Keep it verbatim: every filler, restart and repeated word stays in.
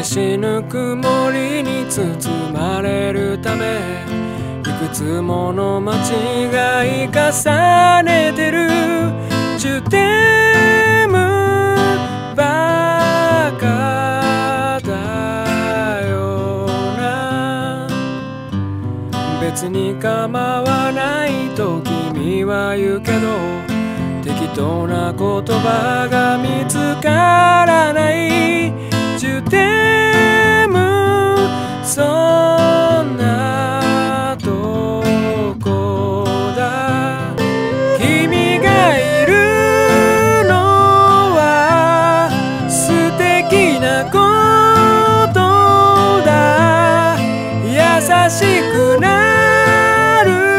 しぬ曇りに包まれるため、いくつもの間違い重ねてるジュテムバカだよな。別に構わないと君は言うけど、適当な言葉が見つからない。ジュテムそんなとこだ。君がいるのは素敵なことだ。優しくなる